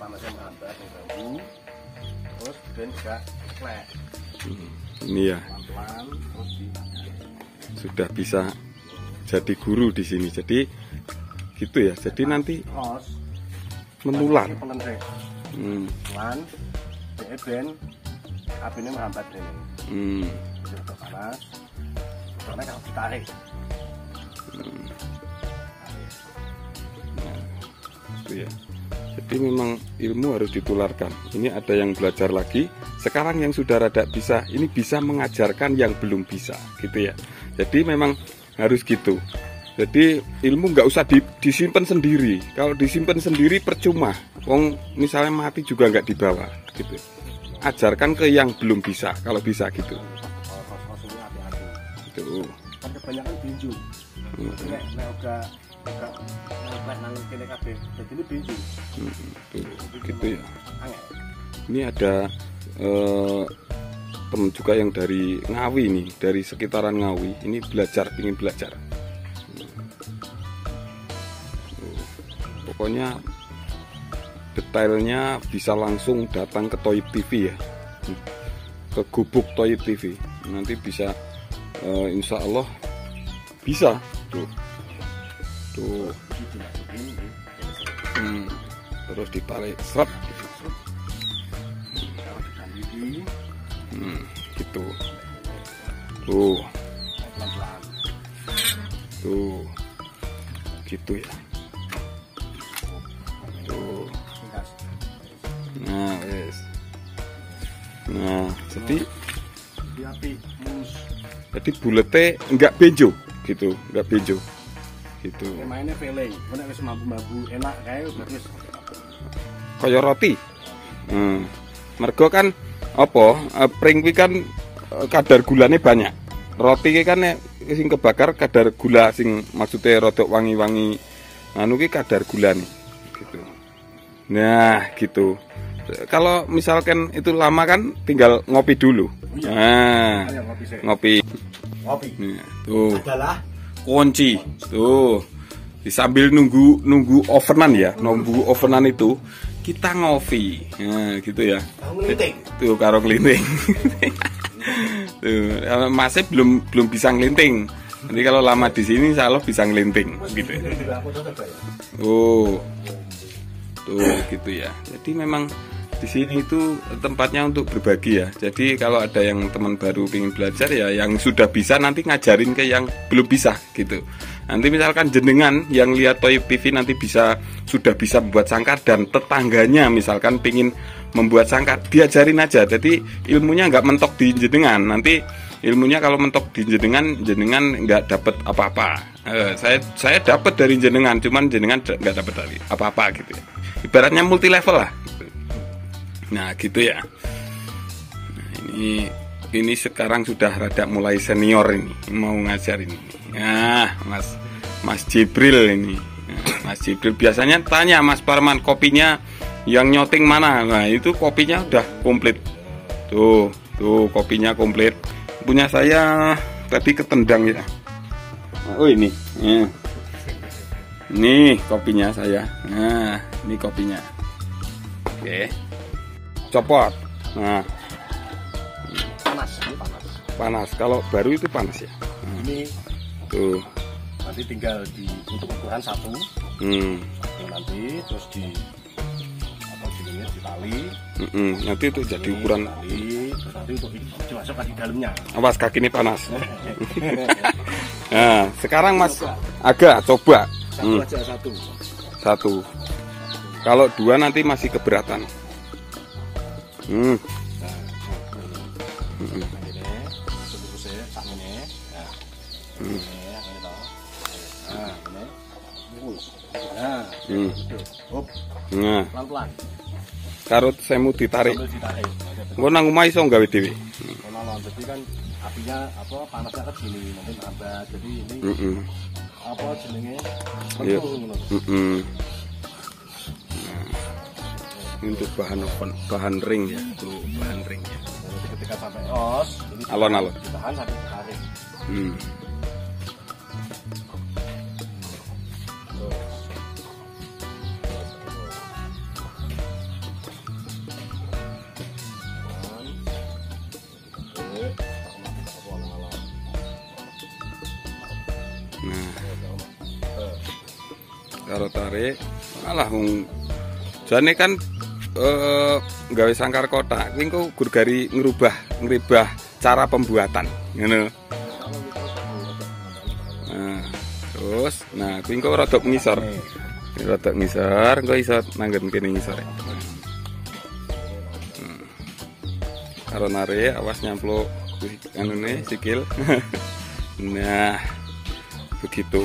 panasnya menghambat yang bambu, terus ben juga klek. Ini ya. Pelan-pelan terus Sudah bisa jadi guru di sini. Jadi gitu ya. Jadi nanti terus menular. Pelan, ben apinya menghambat ini. Sudah panas, soalnya kalau ditarik. Nah, itu ya. Jadi memang ilmu harus ditularkan. Ini ada yang belajar lagi. Sekarang yang sudah rada bisa, ini bisa mengajarkan yang belum bisa, gitu ya. Jadi memang harus gitu. Jadi ilmu nggak usah disimpan sendiri. Kalau disimpan sendiri percuma. Wong misalnya mati juga nggak dibawa, gitu. Ajarkan ke yang belum bisa, kalau bisa gitu. Itu. Kan kebanyakan binju. Nek udah nang kene kabeh. Jadi ini binju. Gitu ya. Ini ada temen juga yang dari Ngawi nih, dari sekitaran Ngawi. Ini ingin belajar. Pokoknya detailnya bisa langsung datang ke Thoib TV ya, ke Gubuk Thoib TV. Nanti bisa insya Allah bisa tuh. Terus ditarik seret gitu. Tuh gitu ya. Nah, wes. Nah, jadi buletnya enggak benjo gitu, enggak benjo. Gitu. Mainnya pele, nek wis mampu-mampu enak kae wis kaya roti. Mergo kan apa? Pring kuwi kan kadar gulanya banyak. Roti ki kan sing kebakar kadar gula sing maksudnya rodok wangi-wangi. Anu ki kadar gulane gitu. Nah, gitu. Kalau misalkan itu lama kan tinggal ngopi dulu. Nah, ngopi. Nah, tuh. Adalah Kunci. Tuh. Sambil nunggu ovenan ya. Nunggu ovenan itu kita ngopi. Nah, gitu ya. Tuh karo nglinting. Tuh, masih belum bisa nglinting. Nanti kalau lama di sini insyaallah bisa nglinting gitu ya. Oh. Tuh gitu ya. Jadi memang di sini itu tempatnya untuk berbagi ya. Jadi kalau ada yang teman baru ingin belajar ya, yang sudah bisa nanti ngajarin ke yang belum bisa gitu. Nanti misalkan jenengan yang lihat Thoib TV nanti sudah bisa membuat sangkar dan tetangganya misalkan pingin membuat sangkar, diajarin aja. Jadi ilmunya nggak mentok di jenengan. Nanti ilmunya kalau mentok di jenengan nggak dapat apa-apa. Saya dapat dari jenengan, cuman jenengan nggak dapat dari apa-apa gitu ya. Ibaratnya multi level lah. Nah gitu ya. Nah, ini sekarang sudah rada mulai senior ini, mau ngajarin ini. Nah, Mas Jibril ini. Nah, Mas Jibril biasanya tanya Mas Parman kopinya yang nyoting mana. Nah itu kopinya udah komplit. Tuh kopinya komplit. Punya saya tadi ketendang ya. Oh ini. Nih kopinya saya. Nah ini kopinya. Oke. Copot. Nah. Panas. Kalau baru itu panas ya. Ini tuh. Nanti tinggal untuk ukuran satu. Nanti terus ditali. Nanti itu jadi ukuran. Terus nanti untuk dimasukkan di dalamnya. Awas kaki ini panas. Nah, sekarang Mas agak coba. Satu. Kalau dua nanti masih keberatan. Nah, pelan-pelan. Karut semu ditarik. Engko nang omah iso gawe dhewe. Jadi kan apinya panasnya ke sini nanti nambah. Jadi ini jenenge Ini untuk bahan ring ya, untuk bahan ring ya. Jadi ketika sampai os, ini alon-alon. ditahan sampai ditarik. karo tarik malah jane kan gawe sangkar kotak kuwi engko gur gari ngrubah cara pembuatan ngono. Terus kuwi engko rada ngisor. Rada ngisor engko iso nanggen kene ngisor. Karo narik awas nyampluk anune sikil. Nah, begitu.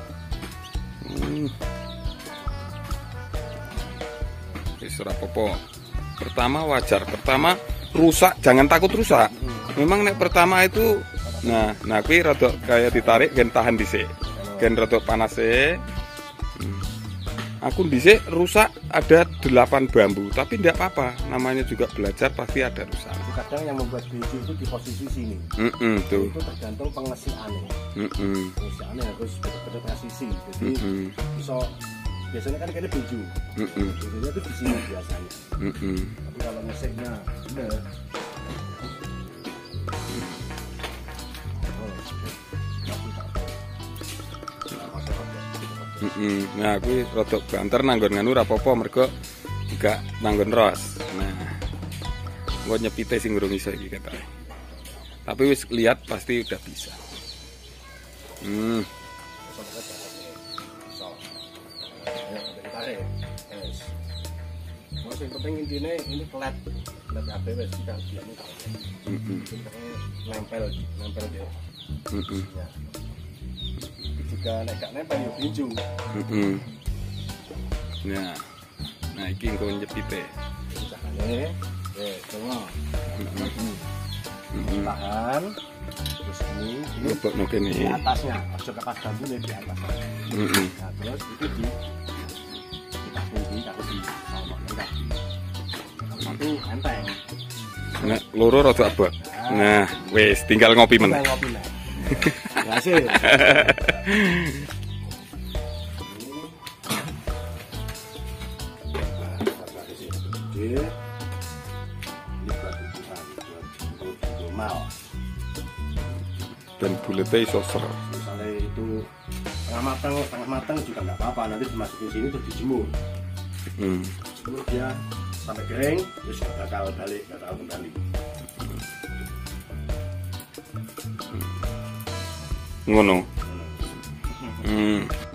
Wis ora apa-apa. Pertama wajar, pertama rusak, jangan takut rusak. Memang nek pertama itu nah kuwi rada kayak ditarik gen tahan dhisik. Gen rada panas Aku dhisik rusak ada 8 bambu, tapi tidak apa-apa. Namanya juga belajar pasti ada rusak. Kadang yang membuat biju itu di posisi sini. Tuh. Itu tergantung pengesiannya. Pengesiannya harus betul-betul presisi. Jadi biasanya kan kayaknya biju. Bijunya itu di sini biasanya. Tapi kalau ngeseknya bener. Nah, kuwi rada banter nanggon nganu ora apa-apa mergo gak nanggon ros. Nah, gua nyepite sing urung iso iki katanya. Tapi wis lihat pasti udah bisa. Yang penting intinya ini pelet AB wis kita biarnya nempel dia. Jika nek gak nempel yo biju. Nah iki engko nyepite. Carane coba. Tahan. Terus ini lebokno kene. Di atasnya, aja ke pas bambune di atas. Nah, terus itu di kasih sama kaki. Itu enteng. Nah, loro rada abot. Nah, wis tinggal ngopi meneh. Hasil. Dan buletnya iso ser. Misalnya itu setengah matang juga nggak apa-apa, nanti dimasukin sini terus dijemur. Jemur dia sampai kering, terus bakal balik. Ngono.